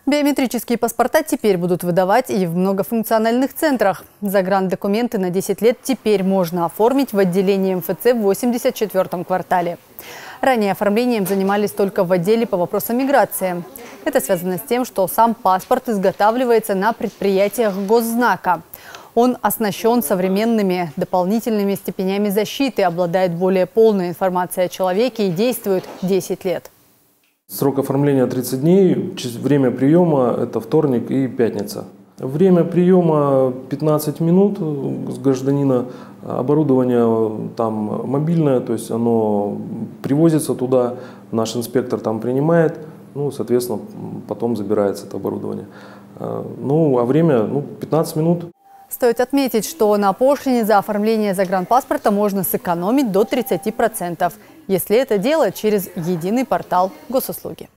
Биометрические паспорта теперь будут выдавать и в многофункциональных центрах. Заграндокументы на 10 лет теперь можно оформить в отделении МФЦ в 84-м квартале. Ранее оформлением занимались только в отделе по вопросам миграции. Это связано с тем, что сам паспорт изготавливается на предприятиях госзнака. Он оснащен современными дополнительными степенями защиты, обладает более полной информацией о человеке и действует 10 лет. Срок оформления 30 дней, время приема – это вторник и пятница. Время приема 15 минут с гражданина, оборудование там мобильное, то есть оно привозится туда, наш инспектор там принимает, соответственно, потом забирается это оборудование. А время 15 минут. Стоит отметить, что на пошлине за оформление загранпаспорта можно сэкономить до 30%, если это делать через единый портал госуслуги.